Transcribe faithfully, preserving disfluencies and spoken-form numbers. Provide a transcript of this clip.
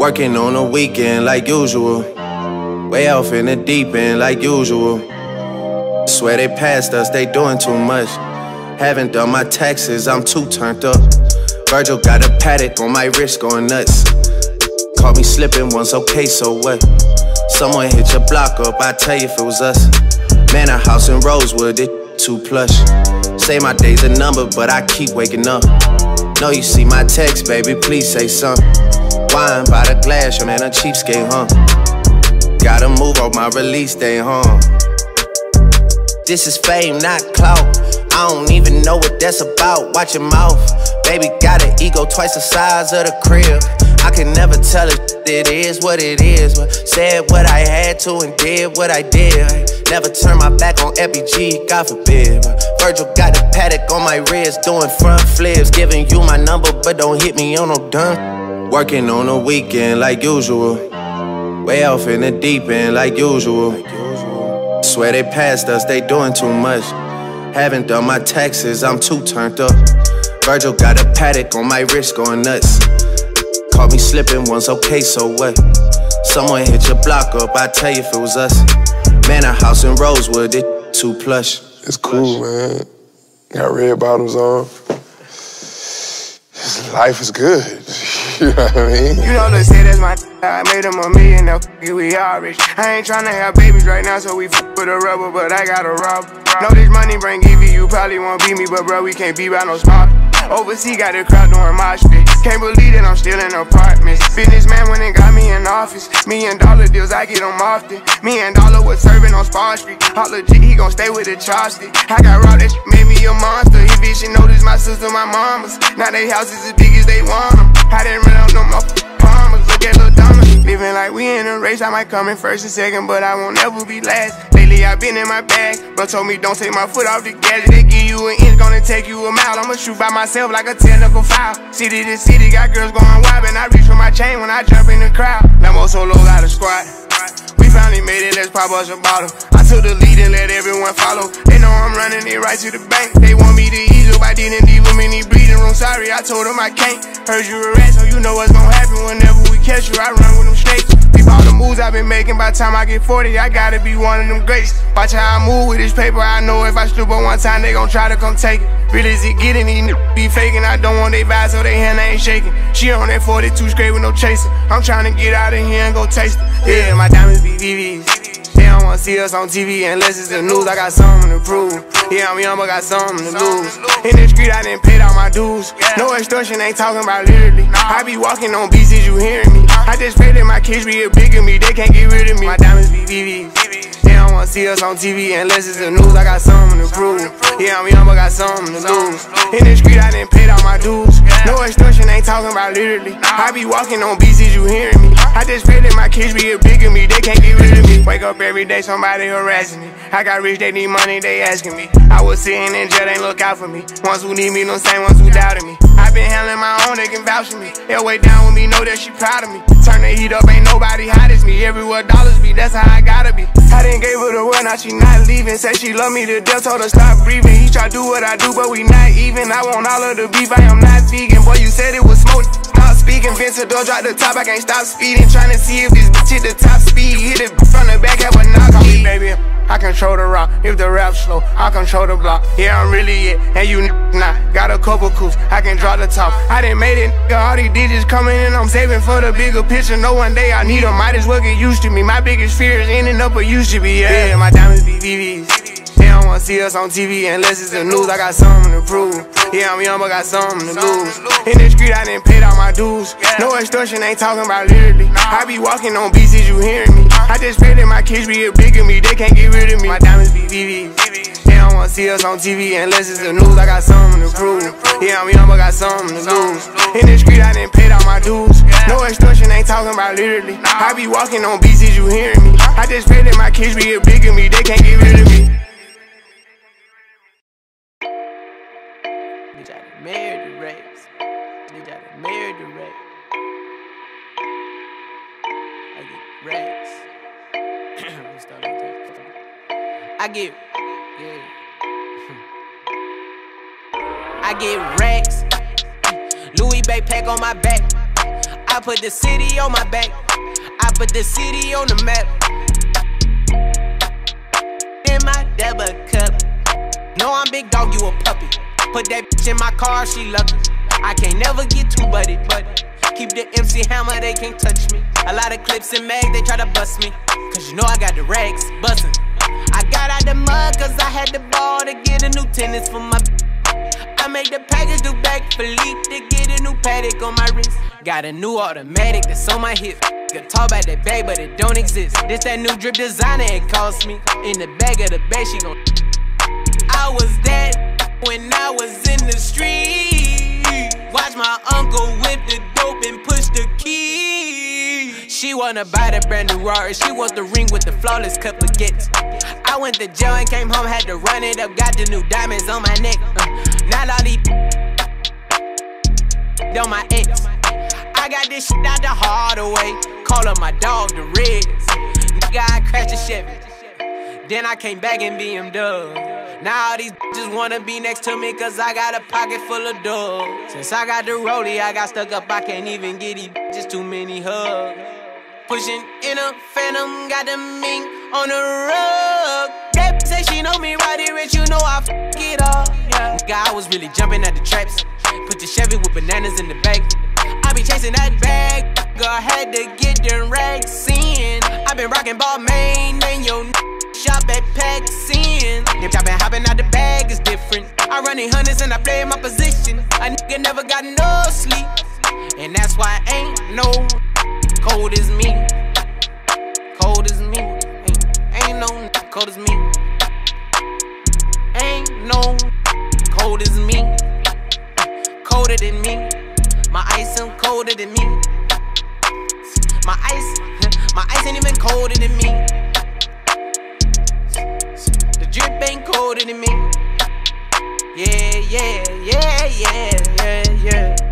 Working on the weekend like usual. Way off in the deep end like usual. Swear they passed us, they doing too much. Haven't done my taxes, I'm too turned up. Virgil got a paddock on my wrist going nuts. Caught me slipping once, okay, so what? Someone hit your block up, I tell you if it was us. Man, a house in Rosewood, it too plush. Say my day's a number, but I keep waking up. Know you see my text, baby, please say something. Wine by the glass, your man a cheapskate, huh? Gotta move on my release day, huh? This is fame, not clout. I don't even know what that's about. Watch your mouth. Baby got an ego twice the size of the crib. I can never tell it, it is what it is. But said what I had to and did what I did. Never turn my back on F B G, God forbid. Virgil got a paddock on my wrist, doing front flips. Giving you my number, but don't hit me on no dun. Working on the weekend like usual. Way off in the deep end like usual. Swear they passed us, they doing too much. Haven't done my taxes, I'm too turned up. Virgil got a paddock on my wrist going nuts. Caught me slipping once, okay, so what? Someone hit your block up, I tell you if it was us. Man, a house in Rosewood, it too plush. It's cool, man. Got red bottoms on. Life is good. You know what I mean? You know, let's say that's my I made him a million, now we all rich. I ain't tryna have babies right now, so we f with a rubber, but I got a rob. Know this money bring Evie, you probably won't beat me, but bro, we can't be by no smart. Overseas got the crowd doing my shit. Can't believe that I'm still in apartments. Businessman went and got me in office. Million dollar deals, I get them often. Me and Dollar was serving on Spar Street. All legit, he gon' stay with the chopstick. I got robbed, that shit made me a monster. He bitch, she noticed my sister, my mamas. Now they houses as big as they want them. I didn't run out no more farmers. Look at Lil Donna. Living like we in a race, I might come in first and second, but I won't ever be last. Lately I been in my bag, bro told me don't take my foot off the gas. They give you an inch, gonna take you a mile. I'ma shoot by myself like a technical foul. City to city, got girls going wild, and I reach for my chain when I jump in the crowd. Lambo solo got a squad. We finally made it, let's pop us a bottle. I took the lead and let everyone follow. They know I'm running it right to the bank. They want me to ease up, I didn't leave them in the breathing room. Sorry, I told them I can't. Heard you a rat, so you know what's gonna happen whenever we catch you. I run with them snakes. Peep all the moves I've been making. By the time I get forty, I gotta be one of them greats. Watch how I move with this paper. I know if I slip up one time, they gon' try to come take it. Really is it getting, these niggas be faking. I don't want they vibes, so they hand ain't shaking. She on that forty-two straight with no chaser. I'm trying to get out of here and go taste it. Yeah, my diamonds be V Vs. They don't wanna see us on T V unless it's the news. I got something to prove. Yeah, I'm young, but got something to lose. In the street, I done paid all my dues. No extortion, ain't talking about literally. I be walking on beats, is you hearing me? I just pray that my kids be a bigger me. They can't get rid of me. My diamonds be V Vs. They don't wanna see us on T V unless it's the news. I got something to prove. Yeah, I'm young, but got something to lose. In the street, I done paid all my dues. No extortion, ain't talking about literally. I be walking on beats, is you hearing me? I just pray that my kids be a bigger me. They can't get rid of me. Wake up every day, somebody harassing me. I got rich, they need money, they asking me. I was sitting in jail, they look out for me. Ones who need me, no same ones who doubted me. I been handling my own, they can vouch for me. They'll way down with me, know that she proud of me. Turn the heat up, ain't nobody hot as me. Everywhere dollars be, that's how I gotta be. I didn't gave her the word, now she not leaving. Said she love me to death, told her stop breathing. He try do what I do, but we not even. I want all of the beef, I am not vegan. Boy, you said it was smoke. Stop speaking, Vince the door, drop the top, I can't stop speeding. Trying to see if this bitch hit the top speed. Hit it from the back, have a knock on me, baby. I control the rock, if the rap slow, I control the block. Yeah, I'm really it, and you not. Got a couple coups, I can draw the top. I done made it, nigga, all these digits coming in. I'm saving for the bigger picture. No one day I need them, might as well get used to me. My biggest fear is ending up what used to be. Yeah, yeah, my diamonds be V Vs. They don't wanna see us on T V unless it's the news. I got something to prove. Yeah, I'm young, but got something to lose. In the street, I done paid all my dues. No extortion, ain't talking about literally. I be walking on beats, is you hearing me? I just pray that my kids be a bigger me. They can't get rid of me. My diamonds be V Vs. They don't wanna see us on T V unless it's the news. I got something to prove. Yeah, I'm young, but got something to lose. In the street, I done paid all my dues. No extortion, ain't talking about literally. I be walking on beats, is you hearing me? I just pray that my kids be a bigger me. They can't get rid of me. Bitch, I done married the race. Bitch, I done married the race. I get race. I get, yeah. I get racks. Louis backpack on my back. I put the city on my back. I put the city on the map. In my debit cup. No, I'm big dog, you a puppy. Put that bitch in my car, she lucky. I can't never get too buddy, buddy. Keep the M C hammer, they can't touch me. A lot of clips and mags, they try to bust me. Cause you know I got the rags, bustin'. I got out the mud cause I had the ball to get a new tennis for my. I made the package do back Philippe to get a new paddock on my wrist. Got a new automatic that's on my hip. Could talk about that bag, but it don't exist. This that new drip designer, it cost me. In the bag of the bag, she gon' I was that when I was in the street. Watch my uncle whip the dope and push the key. She wanna buy the brand new Rari. She wants the ring with the flawless cut baguettes. I went to jail and came home, had to run it up. Got the new diamonds on my neck. Uh, not all these on my ex. I got this shit out the hard way. Call up my dog, the Reds. Nigga, I crashed a Chevy. Then I came back in B M W. Now all these bitches wanna be next to me cause I got a pocket full of dough. Since I got the rollie, I got stuck up, I can't even get these bitches too many hugs. Pushing in a phantom, got the mink on the rug. That bitch say she know me right here, rich, you know I f it up. Yeah. Nigga, I was really jumping at the traps. Put the Chevy with bananas in the back. I be chasing that bag, girl, had to get them racks in. I been rocking ball main, and yo shop at Paxin. Them chopping, hopping out the bag is different. I run in hundreds and I play my position. A nigga never got no sleep, and that's why ain't no cold as me. Cold as me. Ain't, ain't no cold as me. Ain't no cold as me. Colder than me. My ice ain't colder than me. My ice, my ice ain't even colder than me. The drip ain't colder than me. Yeah, yeah, yeah, yeah, yeah, yeah.